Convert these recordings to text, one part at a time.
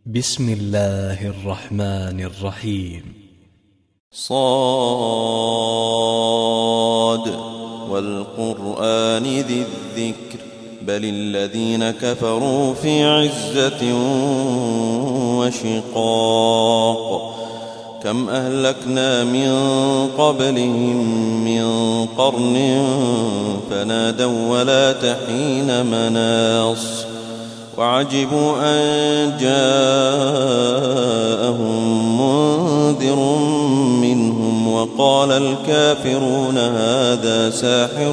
بسم الله الرحمن الرحيم. صاد والقرآن ذي الذكر بل الذين كفروا في عزة وشقاق كم أهلكنا من قبلهم من قرن فنادوا ولا تحين مناص وعجبوا أن جاءهم منذر منهم وقال الكافرون هذا ساحر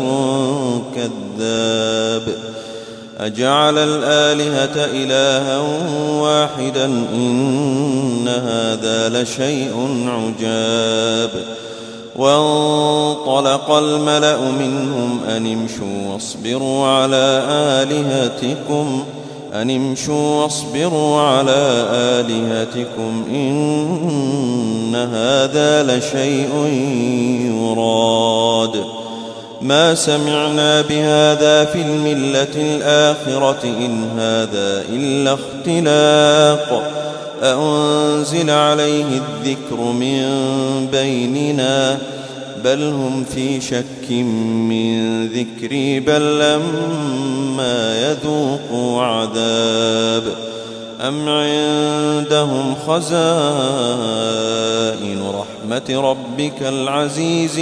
كذاب أجعل الآلهة إلها واحدا إن هذا لشيء عجاب وانطلق الملأ منهم أن امشوا واصبروا على آلهتكم إن هذا لشيء يراد ما سمعنا بهذا في الملة الآخرة إن هذا إلا اختلاق أأنزل عليه الذكر من بيننا بل هم في شك من ذكري بل لما يذوقوا عذاب أم عندهم خزائن رحمة ربك العزيز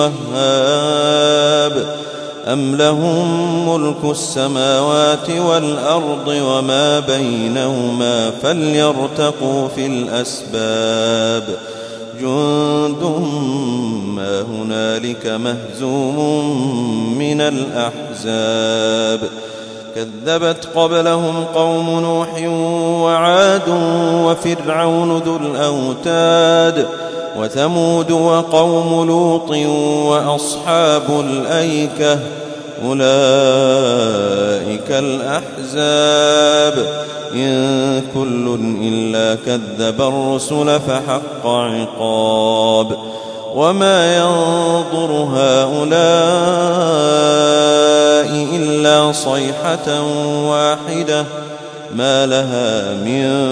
الوهاب أم لهم ملك السماوات والأرض وما بينهما فليرتقوا في الأسباب جند ما هنالك مهزوم من الأحزاب كذبت قبلهم قوم نوح وعاد وفرعون ذو الأوتاد وثمود وقوم لوط وأصحاب الأيكة أولئك الأحزاب إن كل إلا كذب الرسل فحق عقاب وما ينظر هؤلاء إلا صيحة واحدة ما لها من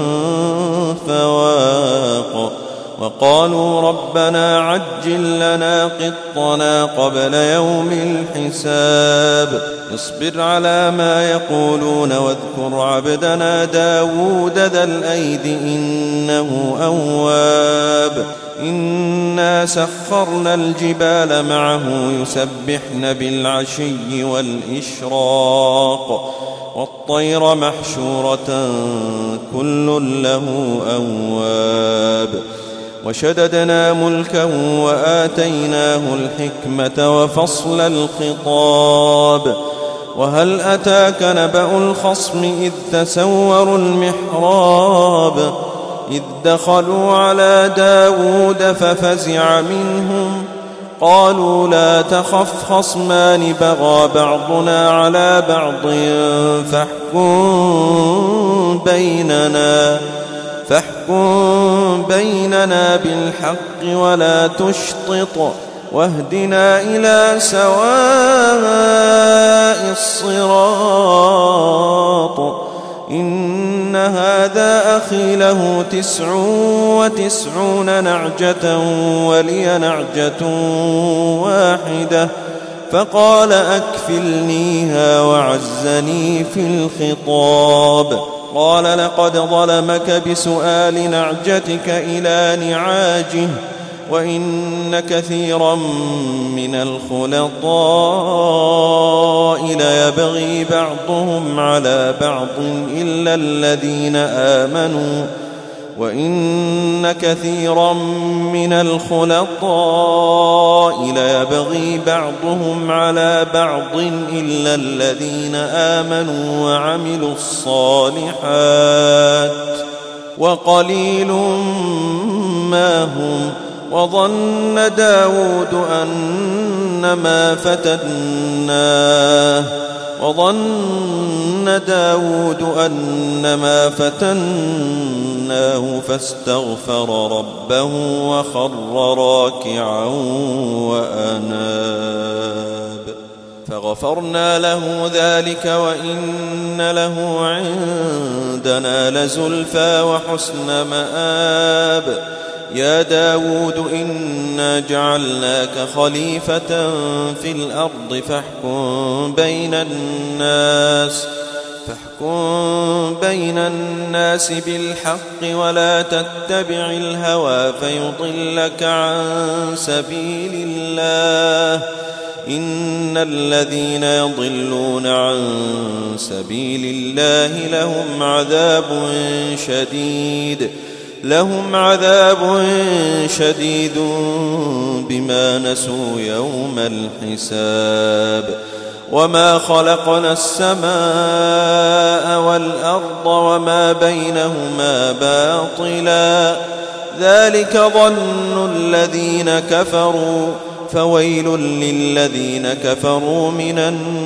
فواق وقالوا ربنا عجل لنا قطنا قبل يوم الحساب اصبر على ما يقولون واذكر عبدنا داود ذا الأيد إنه أواب إنا سخرنا الجبال معه يسبحن بالعشي والإشراق والطير محشورة كل له أواب وشددنا ملكه وآتيناه الحكمة وفصل الخطاب وهل أتاك نبأ الخصم إذ تسوروا المحراب إذ دخلوا على داود ففزع منهم قالوا لا تخف خصمان بغى بعضنا على بعض فاحكم بيننا بالحق ولا تشطط واهدنا إلى سواء الصراط إن هذا أخي له 99 نعجة ولي نعجة واحدة فقال أكفلنيها وعزني في الخطاب قال لقد ظلمك بسؤال نعجتك إلى نعاجه وإن كثيرا من الخلطاء ليبغي بعضهم على بعض إلا الذين آمنوا وإن كثيرا من الخلطاء ليبغي بعضهم على بعض إلا الذين آمنوا وعملوا الصالحات وقليل ما هم وظن داود أنما فتناه فاستغفر ربه وخر راكعا وأناب فغفرنا له ذلك وإن له عندنا لزلفى وحسن مآب. يا داود إنا جعلناك خليفة في الأرض فاحكم بين الناس بالحق ولا تتبع الهوى فيضلك عن سبيل الله. إن الذين يضلون عن سبيل الله لهم عذاب شديد بما نسوا يوم الحساب. وما خلقنا السماء والأرض وما بينهما باطلا ذلك ظن الذين كفروا فويل للذين كفروا من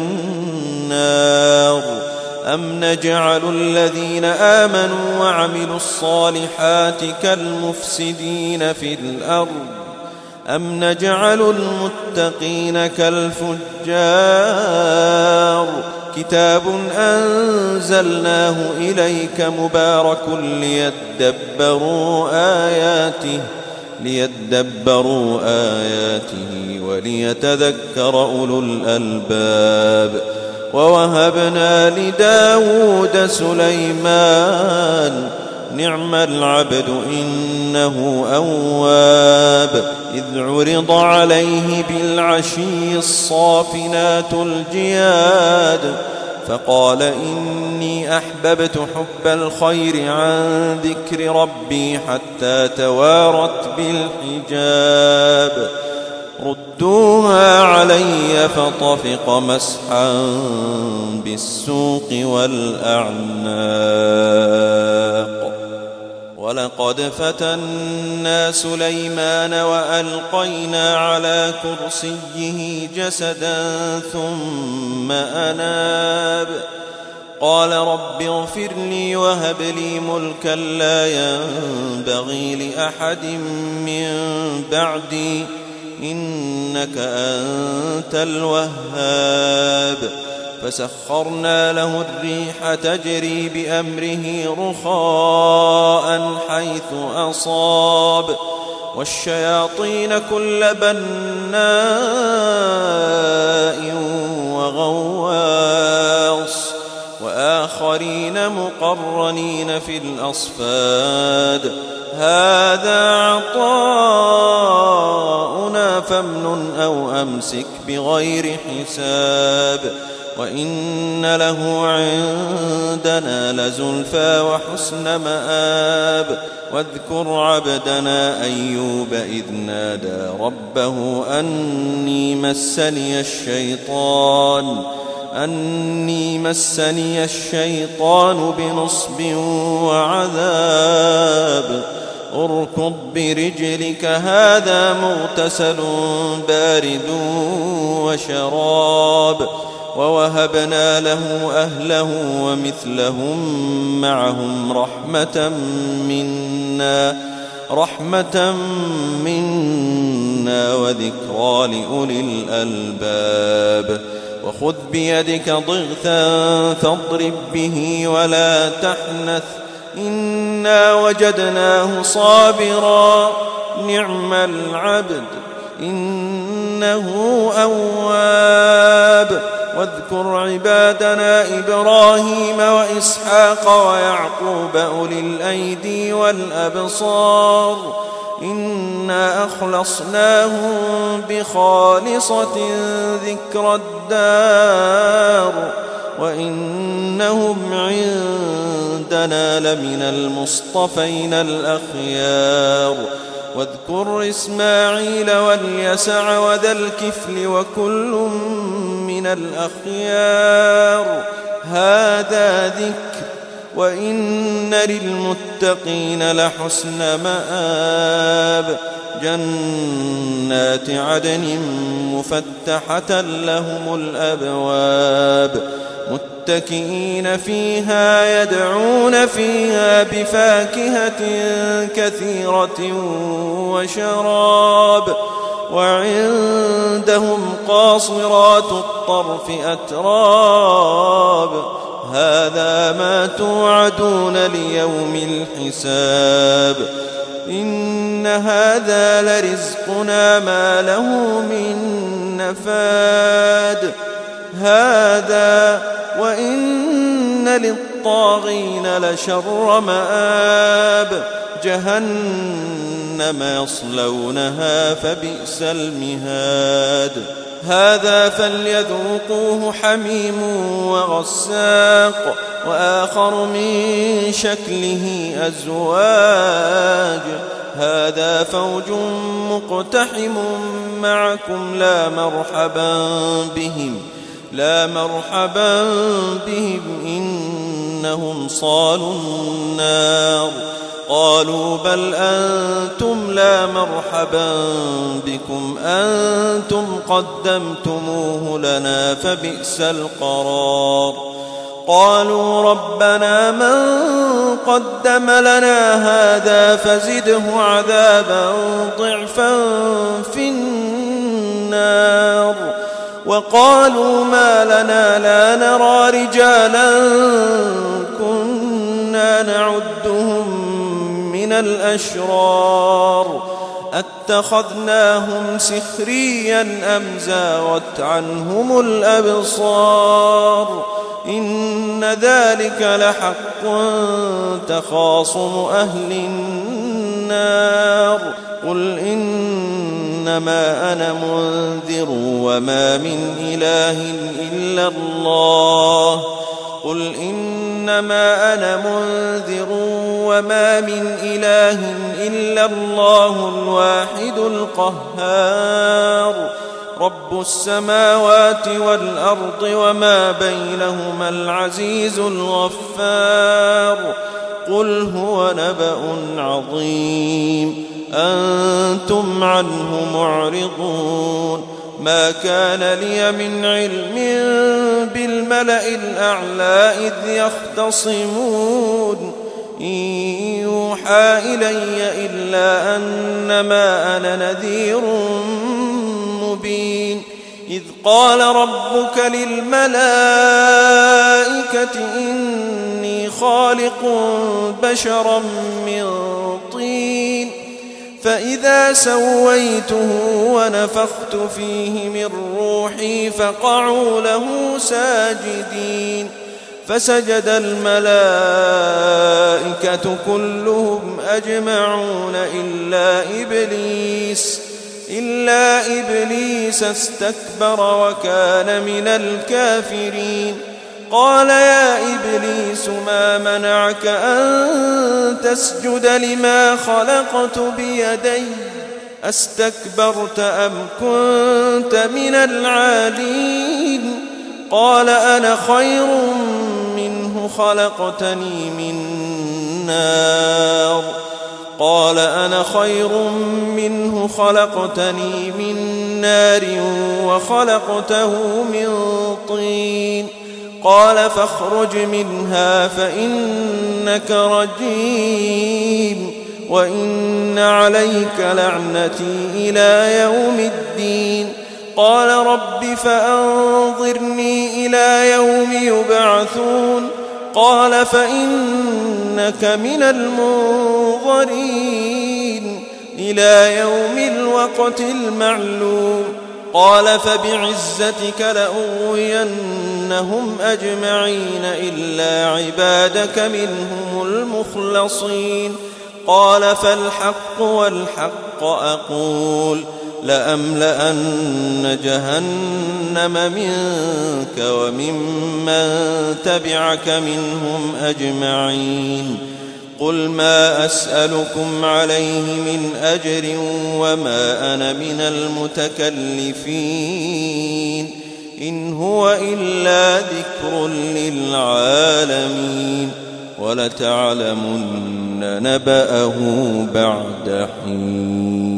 النار. أم نجعل الذين آمنوا وعملوا الصالحات كالمفسدين في الأرض أم نجعل المتقين كالفجار. كتاب أنزلناه إليك مبارك ليدبروا آياته وليتذكر أولو الألباب. ووهبنا لداود سليمان نعم العبد إنه أواب. إذ عرض عليه بالعشي الصافنات الجياد فقال إني أحببت حب الخير عن ذكر ربي حتى توارت بالحجاب. ردوها علي فطفق مسحا بالسوق والأعناق. ولقد فتنا سليمان وألقينا على كرسيه جسدا ثم أناب. قال رب اغفر لي وهب لي ملكا لا ينبغي لأحد من بعدي إنك أنت الوهاب. فسخرنا له الريح تجري بأمره رخاء حيث أصاب والشياطين كل بناء وغواص وآخرين مقرنين في الأصفاد. هذا عطاؤنا فامنن أو أمسك بغير حساب. وإن له عندنا لزلفى وحسن مآب. واذكر عبدنا أيوب إذ نادى ربه أني مسني الشيطان بنصب وعذاب. اركض برجلك هذا مغتسل بارد وشراب. ووهبنا له أهله ومثلهم معهم رحمة منا وذكرى لأولي الألباب. وخذ بيدك ضغثا فاضرب به ولا تحنث إنا وجدناه صابرا نعم العبد إنه أواب. واذكر عبادنا إبراهيم وإسحاق ويعقوب أولي الأيدي والأبصار إنا أخلصناهم بخالصة ذكر الدار وإنهم عندنا لمن المصطفين الأخيار. واذكر إسماعيل واليسع وذا الكفل وكل من الأخيار. هذا ذكر وإن للمتقين لحسن مآب. جنات عدن مفتحة لهم الأبواب متكئين فيها يدعون فيها بفاكهة كثيرة وشراب. وعندهم قاصرات الطرف أتراب هذا ما توعدون ليوم الحساب إن هذا لرزقنا ما له من نفاد هذا وإن للطاغين لشر مآب جهنم يصلونها فبئس المهاد هذا فليذوقوه حميم وغساق وآخر من شكله أزواج هذا فوج مقتحم معكم لا مرحبا بهم إنهم صالوا النار قالوا بل أنتم لا مرحبا بكم أنتم قدمتموه لنا فبئس القرار قالوا ربنا من قدم لنا هذا فزده عذابا ضعفا في النار وقالوا ما لنا لا نرى رجالا كنا نعدهم من الأشرار أتخذناهم سخريا أم زاغت عنهم الأبصار إن ذلك لحق تخاصم أهل النار قل إنما أنا منذر وما من إله إلا الله الواحد القهار رب السماوات والأرض وما بينهما العزيز الغفار قل هو نبأ عظيم أنتم عنه معرضون ما كان لي من علم بالملأ الأعلى إذ يختصمون إن يوحى إلي إلا أنما أنا نذير مبين إذ قال ربك للملائكة إني خالق بشرا من طين فإذا سويته ونفخت فيه من روحي فقعوا له ساجدين فسجد الملائكة كلهم أجمعون إلا إبليس استكبر وكان من الكافرين قال يا إبليس ما منعك أن تسجد لما خلقت بيدي أستكبرت أم كنت من العالين قال أنا خير منه خلقتني من نار وخلقته من طين قال فاخرج منها فإنك رجيم وإن عليك لعنتي إلى يوم الدين قال رب فأنظرني إلى يوم يبعثون قال فإنك من المنظرين إلى يوم الوقت المعلوم قال فبعزتك لأغوينهم أجمعين إلا عبادك منهم المخلصين قال فالحق والحق أقول لأملأن جهنم منك وممن تبعك منهم أجمعين قل ما أسألكم عليه من أجر وما أنا من المتكلفين إن هو إلا ذكر للعالمين ولتعلمن نبأه بعد حين.